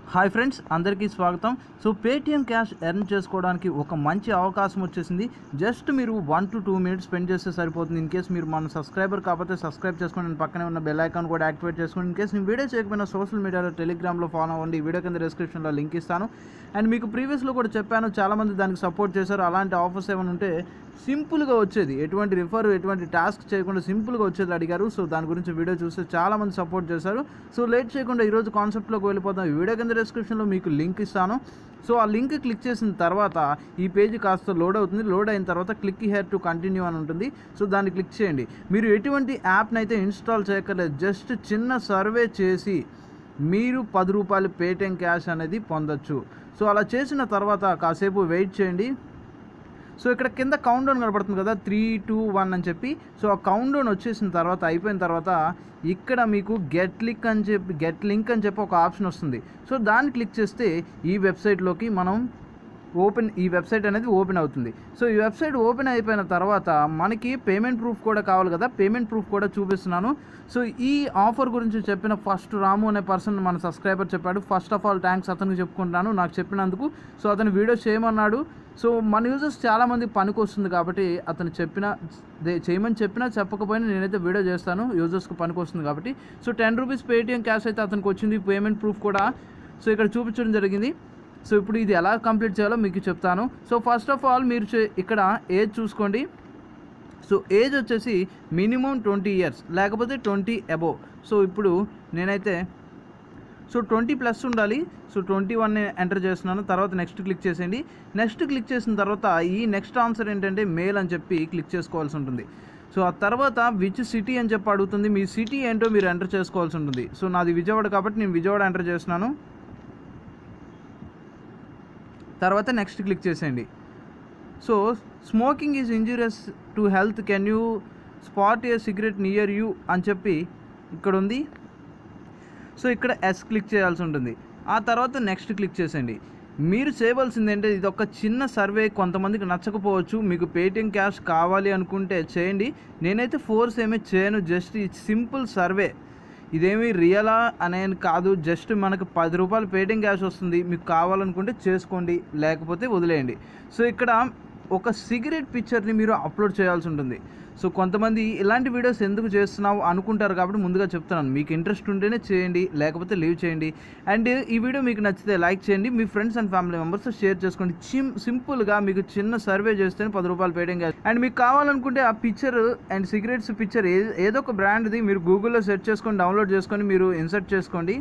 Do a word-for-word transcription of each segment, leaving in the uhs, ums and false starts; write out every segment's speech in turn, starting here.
Hi friends, అందరికీ స్వాగతం. So Paytm cash earn చేసుకోవడానికి ఒక మంచి అవకాశం వచ్చేసింది. జస్ట్ మీరు one to two minutes spend చేస్తే సరిపోతుంది. ఇన్ కేస్ మీరు మన సబ్స్క్రైబర్ కాకపోతే సబ్స్క్రైబ్ చేసుకోండి, పక్కనే ఉన్న బెల్ ఐకాన్ కూడా యాక్టివేట్ చేసుకోండి. ఇన్ కేస్ నేను వీడియో చేయకపోయినా సోషల్ మీడియాలో టెలిగ్రామ్లో ఫాలో అవ్వండి. వీడియో కింద డిస్క్రిప్షన్లో లింక్ ఇస్తాను. అండ్ మీకు ప్రీవియస్లో కూడా చెప్పాను, చాలామంది దానికి సపోర్ట్ చేశారు. అలాంటి ఆఫర్స్ ఏమైనా ఉంటే సింపుల్గా వచ్చేది, ఎటువంటి రిఫర్ ఎటువంటి టాస్క్ చేయకుండా సింపుల్గా వచ్చేది అడిగారు. సో దాని గురించి వీడియో చూస్తే చాలామంది సపోర్ట్ చేశారు. సో లేట్ చేయకుండా ఈరోజు కాన్సెప్ట్లోకి వెళ్ళిపోతాం. ఈ వీడియో కింద డిస్క్రిప్షన్లో మీకు లింక్ ఇస్తాను. సో ఆ లింక్ క్లిక్ చేసిన తర్వాత ఈ పేజ్ కాస్త లోడ్ అవుతుంది. లోడ్ అయిన తర్వాత క్లిక్ హియర్ టు కంటిన్యూ అని ఉంటుంది. సో దాన్ని క్లిక్ చేయండి. మీరు ఎటువంటి యాప్ని అయితే ఇన్స్టాల్ చేయక్కర్లేదు, జస్ట్ చిన్న సర్వే చేసి మీరు పది రూపాయలు పేటిఎం క్యాష్ అనేది పొందొచ్చు. సో అలా చేసిన తర్వాత కాసేపు వెయిట్ చేయండి. సో ఇక్కడ కింద కౌంట్ డౌన్ కనపడుతుంది కదా, త్రీ టూ వన్ అని చెప్పి. సో ఆ కౌంట్ డౌన్ వచ్చేసిన తర్వాత అయిపోయిన తర్వాత ఇక్కడ మీకు గెట్ లింక్ అని చెప్పి గెట్ లింక్ అని చెప్పి ఒక ఆప్షన్ వస్తుంది. సో దాన్ని క్లిక్ చేస్తే ఈ వెబ్సైట్లోకి మనం ఓపెన్ ఈ వెబ్సైట్ అనేది ఓపెన్ అవుతుంది. సో ఈ వెబ్సైట్ ఓపెన్ అయిపోయిన తర్వాత మనకి పేమెంట్ ప్రూఫ్ కూడా కావాలి కదా, పేమెంట్ ప్రూఫ్ కూడా చూపిస్తున్నాను. సో ఈ ఆఫర్ గురించి చెప్పిన ఫస్ట్ రాము అనే పర్సన్ మన సబ్స్క్రైబర్ చెప్పాడు. ఫస్ట్ ఆఫ్ ఆల్ థ్యాంక్స్ అతనికి చెప్పుకుంటాను నాకు చెప్పినందుకు. సో అతను వీడియో చేయమన్నాడు. సో మన యూజర్స్ చాలామంది పనికి వస్తుంది కాబట్టి అతను చెప్పిన చేయమని చెప్పినా చెప్పకపోయినా నేనైతే వీడియో చేస్తాను, యూజర్స్కి పనికి వస్తుంది కాబట్టి. So ten rupees Paytm cash అయితే అతనికి వచ్చింది, పేమెంట్ ప్రూఫ్ కూడా సో ఇక్కడ చూపించడం జరిగింది. సో ఇప్పుడు ఇది ఎలా కంప్లీట్ చేయాలో మీకు చెప్తాను. సో ఫస్ట్ ఆఫ్ ఆల్ మీరు ఇక్కడ ఏజ్ చూసుకోండి. సో ఏజ్ వచ్చేసి మినిమం ట్వంటీ ఇయర్స్ లేకపోతే ట్వంటీ అబోవ్. సో ఇప్పుడు నేనైతే సో ట్వంటీ ప్లస్ ఉండాలి. సో ట్వంటీ వన్ ఎంటర్ చేస్తున్నాను. తర్వాత నెక్స్ట్ క్లిక్ చేసేయండి. నెక్స్ట్ క్లిక్ చేసిన తర్వాత ఈ నెక్స్ట్ ఆన్సర్ ఏంటంటే మేల్ అని చెప్పి క్లిక్ చేసుకోవాల్సి ఉంటుంది. సో ఆ తర్వాత విచ్ సిటీ అని చెప్పి అడుగుతుంది. మీ సిటీ ఏంటో మీరు ఎంటర్ చేసుకోవాల్సి ఉంటుంది. సో నాది విజయవాడ కాబట్టి నేను విజయవాడ ఎంటర్ చేస్తున్నాను. తర్వాత నెక్స్ట్ క్లిక్ చేసేయండి. So smoking is injurious to health, can you spot a cigarette near you అని చెప్పి ఇక్కడ ఉంది. సో ఇక్కడ ఎస్ క్లిక్ చేయాల్సి ఉంటుంది. ఆ తర్వాత నెక్స్ట్ క్లిక్ చేసేయండి. మీరు చేయవలసింది ఏంటంటే ఇది ఒక చిన్న సర్వే, కొంతమందికి నచ్చకపోవచ్చు. మీకు పేటిఎం క్యాష్ కావాలి అనుకుంటే చేయండి. నేనైతే ఫోర్స్ ఏమీ చేయను, జస్ట్ ఈ సింపుల్ సర్వే. ఇదేమీ రియలా అనేది కాదు, జస్ట్ మనకు పది రూపాయలు పేటిఎం క్యాష్ వస్తుంది. మీకు కావాలనుకుంటే చేసుకోండి, లేకపోతే వదిలేయండి. సో ఇక్కడ ఒక సిగరెట్ పిక్చర్ని మీరు అప్లోడ్ చేయాల్సి ఉంటుంది. సో కొంతమంది ఇలాంటి వీడియోస్ ఎందుకు చేస్తున్నావు అనుకుంటారు కాబట్టి ముందుగా చెప్తున్నాను, మీకు ఇంట్రెస్ట్ ఉంటేనే చేయండి, లేకపోతే లీవ్ చేయండి. అండ్ ఈ వీడియో మీకు నచ్చితే లైక్ చేయండి, మీ friends and family members share చేసుకోండి. చిమ్ సింపుల్గా మీకు చిన్న సర్వే చేస్తేనే పది రూపాయలు పేటిఎం క్యాష్. అండ్ మీకు కావాలనుకుంటే ఆ పిక్చర్ అండ్ సిగరెట్స్ పిక్చర్ ఏ ఏదో ఒక బ్రాండ్ది మీరు గూగుల్లో సెర్చ్ చేసుకొని డౌన్లోడ్ చేసుకొని మీరు ఇన్సర్ట్ చేసుకోండి.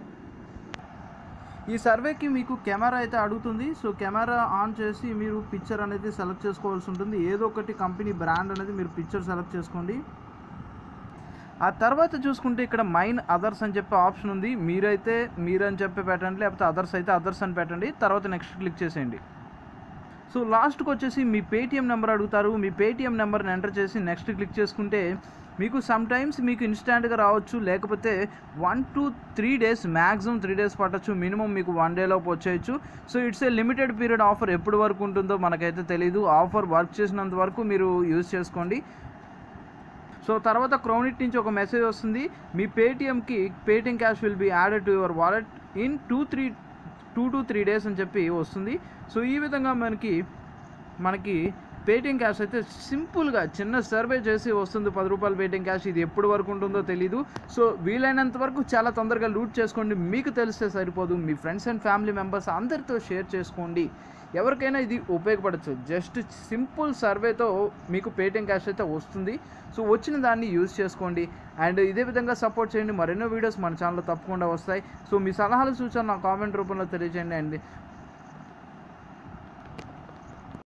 ఈ సర్వేకి మీకు కెమెరా అయితే అడుగుతుంది. సో కెమెరా ఆన్ చేసి మీరు పిక్చర్ అనేది సెలెక్ట్ చేసుకోవాల్సి ఉంటుంది. ఏదో ఒకటి కంపెనీ బ్రాండ్ అనేది మీరు పిక్చర్ సెలెక్ట్ చేసుకోండి. ఆ తర్వాత చూసుకుంటే ఇక్కడ మైన్ అదర్స్ అని చెప్పే ఆప్షన్ ఉంది. మీరైతే మీరని చెప్పి పెట్టండి, లేకపోతే అదర్స్ అయితే అదర్స్ అని పెట్టండి. తర్వాత నెక్స్ట్ క్లిక్ చేసేయండి. సో లాస్ట్కి వచ్చేసి మీ పేటిఎం నెంబర్ అడుగుతారు. మీ పేటిఎం నెంబర్ని ఎంటర్ చేసి నెక్స్ట్ క్లిక్ చేసుకుంటే మీకు సమ్ టైమ్స్ మీకు ఇన్స్టాంట్గా రావచ్చు, లేకపోతే one two three days maximum three days పట్టచ్చు, మినిమం మీకు వన్ డేలోపు వచ్చేయచ్చు. So it's a limited period offer, ఎప్పటి వరకు ఉంటుందో మనకైతే తెలీదు. ఆఫర్ వర్క్ చేసినంత వరకు మీరు యూజ్ చేసుకోండి. సో తర్వాత క్రౌనిట్ నుంచి ఒక మెసేజ్ వస్తుంది, మీ పేటిఎంకి Paytm cash will be added to your wallet in two three two to three days అని చెప్పి వస్తుంది. సో ఈ విధంగా మనకి మనకి పేటిఎం క్యాష్ అయితే సింపుల్గా చిన్న సర్వే చేసి వస్తుంది. పది రూపాయలు పేటిఎం క్యాష్. ఇది ఎప్పుడు వరకు ఉంటుందో తెలీదు. సో వీలైనంత వరకు చాలా తొందరగా లూట్ చేసుకోండి. మీకు తెలిస్తే సరిపోదు, మీ ఫ్రెండ్స్ అండ్ ఫ్యామిలీ మెంబర్స్ అందరితో షేర్ చేసుకోండి. ఎవరికైనా ఇది ఉపయోగపడచ్చు. జస్ట్ సింపుల్ సర్వేతో మీకు పేటిఎం క్యాష్ అయితే వస్తుంది. సో వచ్చిన దాన్ని యూజ్ చేసుకోండి. అండ్ ఇదే విధంగా సపోర్ట్ చేయండి. మరెన్నో వీడియోస్ మన ఛానల్లో తప్పకుండా వస్తాయి. సో మీ సలహాలు సూచనలు నా కామెంట్ రూపంలో తెలియజేయండి. అండ్